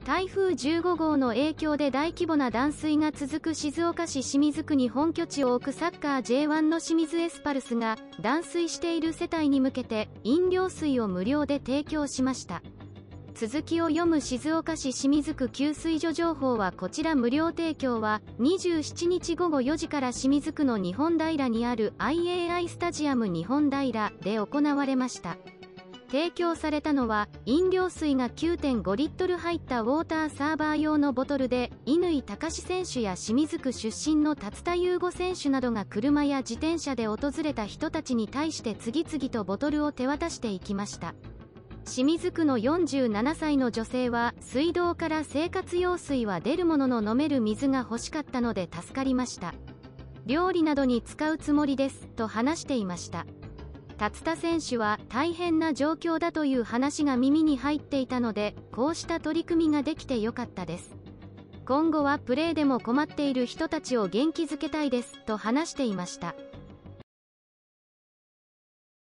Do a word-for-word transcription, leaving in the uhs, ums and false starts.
台風じゅうごごうの影響で大規模な断水が続く静岡市清水区に本拠地を置くサッカー ジェイワン の清水エスパルスが断水している世帯に向けて飲料水を無料で提供しました。続きを読む静岡市清水区給水所情報はこちら。無料提供はにじゅうしちにちごごよじから清水区の日本平にある アイエーアイ スタジアム日本平で行われました。提供されたのは飲料水が きゅうてんごリットル入ったウォーターサーバー用のボトルで、乾貴士選手や清水区出身の竜田優吾選手などが車や自転車で訪れた人たちに対して次々とボトルを手渡していきました。清水区のよんじゅうななさいの女性は、水道から生活用水は出るものの飲める水が欲しかったので助かりました。料理などに使うつもりですと話していました。竜田選手は大変な状況だという話が耳に入っていたので、こうした取り組みができてよかったです。今後はプレーでも困っている人たちを元気づけたいですと話していました。